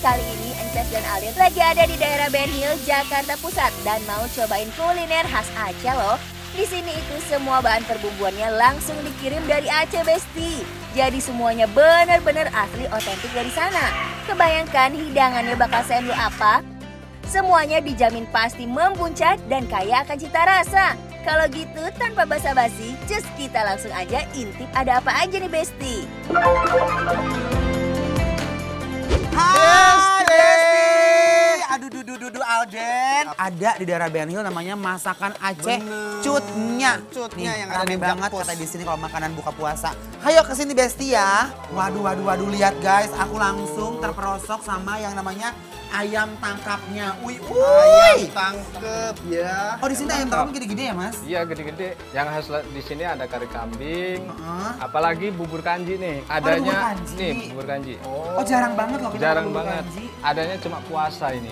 Kali ini Ences dan Alin lagi ada di daerah Ben Hill, Jakarta Pusat dan mau cobain kuliner khas Aceh loh. Di sini itu semua bahan perbumbuannya langsung dikirim dari Aceh, Besti. Jadi semuanya benar-benar asli otentik dari sana. Kebayangkan hidangannya bakal seendu apa? Semuanya dijamin pasti membuncah dan kaya akan cita rasa. Kalau gitu tanpa basa-basi, just kita langsung aja intip ada apa aja nih, Besti. Hai Besti! Aduh, Alden. Ada di daerah Ben Hill namanya masakan Aceh. Cutnya. Cutnya nih, yang ada rame di banget Black Post. kata di sini kalau makanan buka puasa. Hayo ke sini Besti ya. Waduh, lihat guys, aku langsung terperosok sama yang namanya ayam tangkapnya. Ayam tangkep ya. Oh, di sini ayam tangkapnya gede-gede ya, Mas? Iya, gede-gede. Yang khas di sini ada kari kambing, Heeh. apalagi bubur kanji nih. bubur Adanya kanji. nih bubur kanji. Oh, jarang banget loh kita Jarang makan bubur banget. kanji. Adanya cuma puasa ini.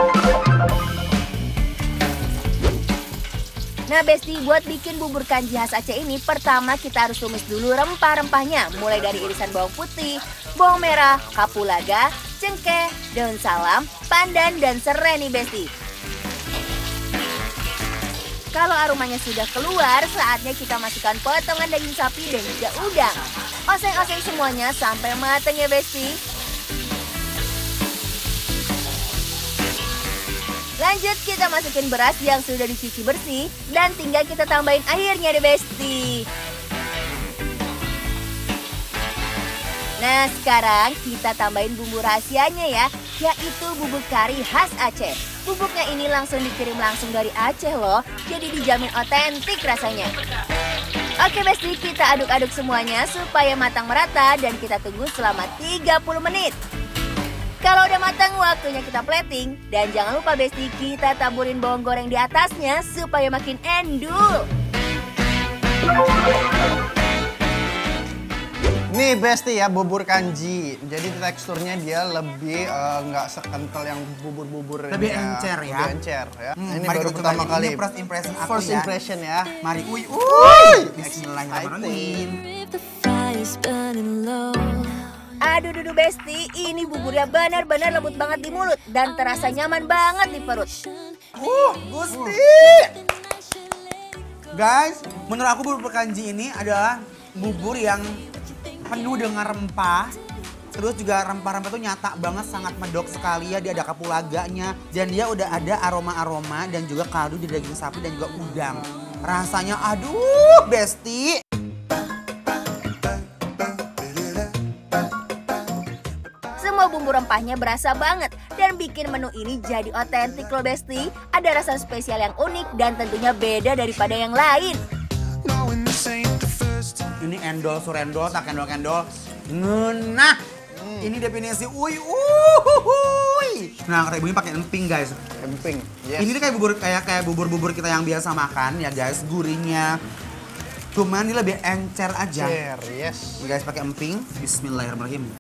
Nah Besti, buat bikin bubur kanji khas Aceh ini, pertama kita harus tumis dulu rempah-rempahnya. Mulai dari irisan bawang putih, bawang merah, kapulaga, cengkeh, daun salam, pandan, dan serai nih Besti. Kalau aromanya sudah keluar, saatnya kita masukkan potongan daging sapi dan juga udang. Oseng-oseng semuanya sampai matang ya Besti. Lanjut kita masukin beras yang sudah dicuci bersih dan tinggal kita tambahin airnya deh Besti. Nah sekarang kita tambahin bumbu rahasianya ya, yaitu bubuk kari khas Aceh. Bubuknya ini langsung dikirim langsung dari Aceh loh, jadi dijamin otentik rasanya. Oke Besti, kita aduk-aduk semuanya supaya matang merata dan kita tunggu selama 30 menit. Kalau udah matang, waktunya kita plating. Dan jangan lupa Besti, kita taburin bawang goreng di atasnya supaya makin endul. Nih Besti ya, bubur kanji. Jadi teksturnya dia lebih nggak sekental yang bubur-bubur Lebih ini encer ya. Lebih encer ya. Ini mari baru kita pertama cobain. kali. Ini first impression aku First ya. impression ya. Mari, Bismillahirrahmanirrahim. Aduh Besti, ini buburnya benar-benar lembut banget di mulut dan terasa nyaman banget di perut. Gusti. Guys, menurut aku bubur kanji ini adalah bubur yang penuh dengan rempah. Terus juga rempah-rempah itu nyata banget, sangat medok sekali ya. Dia ada kapulaganya dan dia udah ada aroma-aroma dan juga kaldu di daging sapi dan juga udang. Rasanya aduh, Besti. Semua bumbu rempahnya berasa banget dan bikin menu ini jadi otentik loh Besti. Ada rasa spesial yang unik dan tentunya beda daripada yang lain. Ini endol, surendol, tak kendol-kendol. Nah, ini definisi uy. Nah, kata ibu ini pakai emping, guys. Emping. Yes. Ini tuh kayak bubur-bubur kita yang biasa makan ya, guys. Gurihnya. Cuman ini lebih encer aja. Encer, yes. Ini guys pakai emping. Bismillahirrahmanirrahim.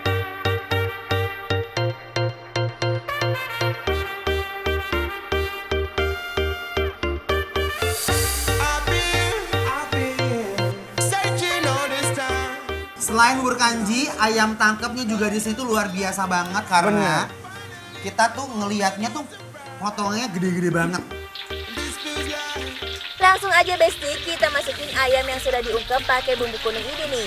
Selain bubur kanji, ayam tangkepnya juga di situ luar biasa banget karena kita tuh ngelihatnya tuh potongannya gede-gede banget. Langsung aja Besti, kita masukin ayam yang sudah diungkep pakai bumbu kuning ini nih.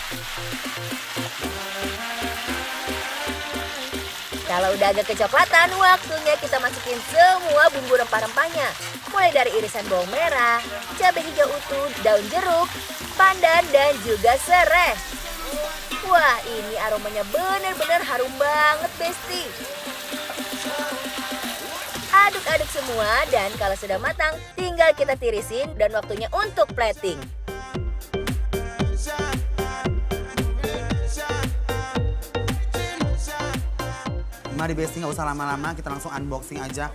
Kalau udah agak kecoklatan, waktunya kita masukin semua bumbu rempah-rempahnya. Mulai dari irisan bawang merah, cabai hijau utuh, daun jeruk, pandan, dan juga serai. Wah, ini aromanya benar-benar harum banget, Besti. Aduk-aduk semua dan kalau sudah matang, tinggal kita tirisin dan waktunya untuk plating. Mari Besti, nggak usah lama-lama, kita langsung unboxing aja.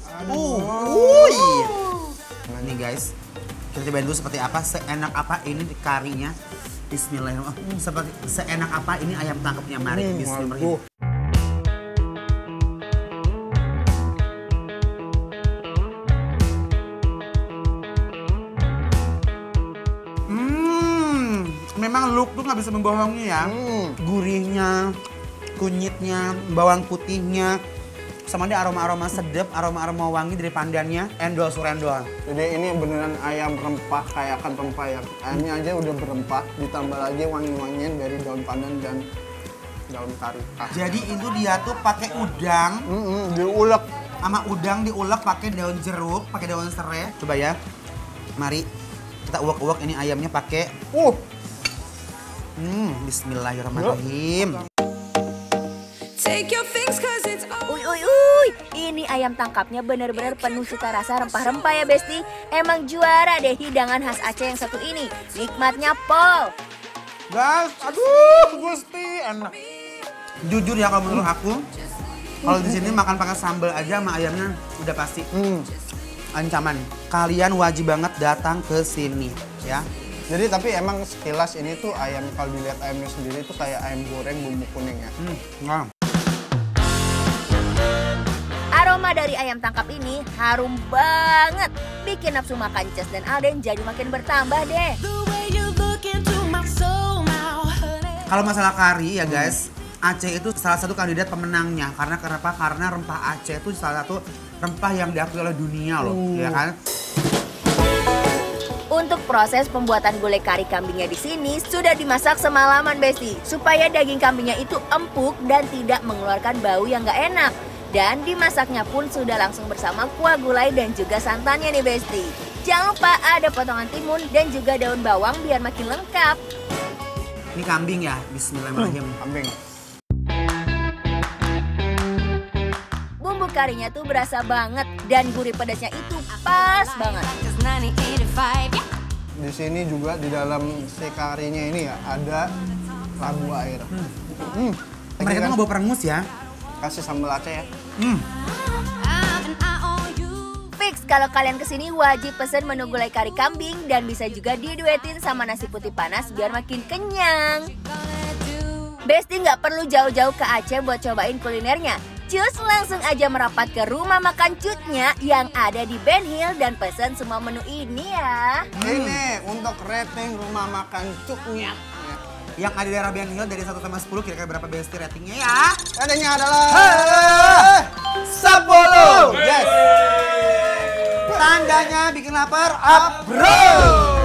Nah nih guys, kita cobain dulu seperti apa, seenak apa ini karinya. Bismillahirrahmanirrahim. Seperti seenak apa ini ayam tangkapnya, mari. Bismillahirrahmanirrahim. Memang look tuh nggak bisa membohongi ya. Gurihnya, kunyitnya, bawang putihnya, sama dia aroma-aroma sedap, aroma-aroma wangi dari pandannya, endol surendol. Jadi ini beneran ayam rempah, kayak akan rempah ya. Ayamnya aja udah berempah, ditambah lagi wangi-wangian dari daun pandan dan daun kari. Jadi itu dia tuh pakai udang, Diulek. sama udang diulek pakai daun jeruk, pakai daun serai. Coba ya, mari kita uak-uak ini ayamnya pakai. Bismillahirrahmanirrahim. Uy, ini ayam tangkapnya bener-bener penuh cita rasa rempah-rempah ya Besti. Emang juara deh hidangan khas Aceh yang satu ini. Nikmatnya pol. Guys, aduh, Gusti, enak. Jujur ya kalau menurut aku, kalau di sini makan pakai sambal aja sama ayamnya udah pasti ancaman. Kalian wajib banget datang ke sini, ya. Jadi tapi emang sekilas ini tuh ayam, kalau dilihat ayamnya sendiri tuh kayak ayam goreng bumbu kuning ya. Nah. Aroma dari ayam tangkap ini harum banget. Bikin nafsu makan Ces dan Alden jadi makin bertambah deh. Kalau masalah kari ya guys, Aceh itu salah satu kandidat pemenangnya. Karena kenapa? Karena rempah Aceh itu salah satu rempah yang diakui oleh dunia loh, ya kan? Untuk proses pembuatan gulai kari kambingnya di sini sudah dimasak semalaman Besti, supaya daging kambingnya itu empuk dan tidak mengeluarkan bau yang gak enak. Dan dimasaknya pun sudah langsung bersama kuah gulai dan juga santannya nih Besti. Jangan lupa ada potongan timun dan juga daun bawang biar makin lengkap. Ini kambing ya, bismillahirrahmanirrahim. Kambing. Bumbu karinya tuh berasa banget dan gurih pedasnya itu pas banget. Di sini juga di dalam si karinya ini ya ada labu air. Mereka tuh nggak bawa perengus ya. Kasih sambal Aceh ya. Fix kalau kalian kesini wajib pesen menu gulai kari kambing dan bisa juga diduetin sama nasi putih panas biar makin kenyang. Besti nggak perlu jauh-jauh ke Aceh buat cobain kulinernya. Cus langsung aja merapat ke rumah makan Cutnya yang ada di Ben Hill dan pesen semua menu ini ya. Ini untuk rating rumah makan Cutnya. Yang ada di daerah Ben Hill dari 1 sampai 10 kira-kira berapa Besti ratingnya ya? Ratingnya adalah 10. Yes. Tandanya bikin lapar, up bro.